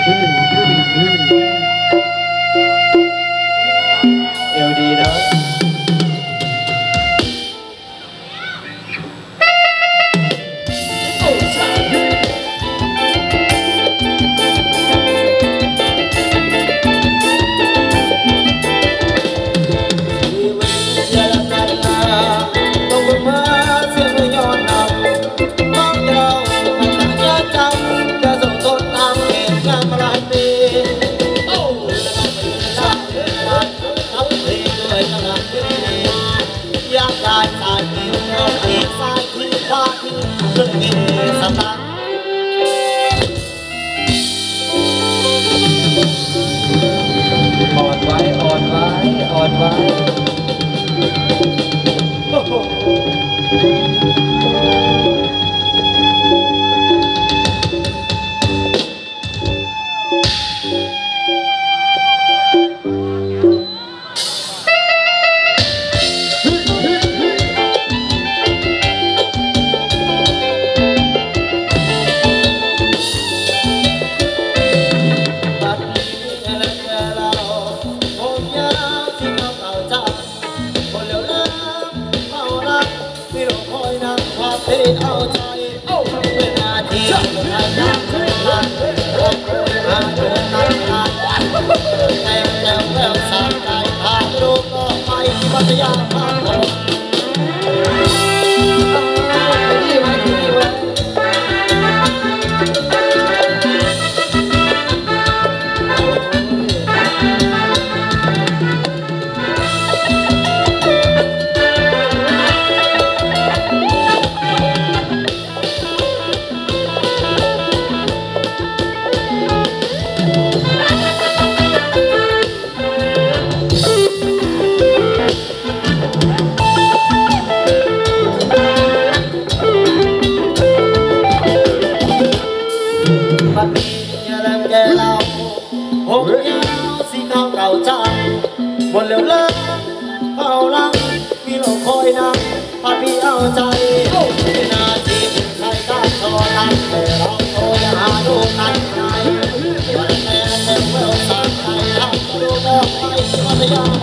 เอวดีนะอ่อนไว้อ่อนไว้อ่อนไว้โอ้โหเอาใจเป็นนาทีใครนั่งคุยกันรักคุยหาเดินนั่งนานแววสามใจพาลูกก็ไปพัทยาพาโตผมยาวสีขาวเก่าจังบนเหลวเลิกเฝ้าลังมีโลกคอยนั่งพาพี่เอาใจเป็นนาทีใครกล้าโชว์ทันแต่เราโชว์อย่าหาดูกันไหนวันแม่เต็มเวลสามใครทำดูน้องไปพัทยา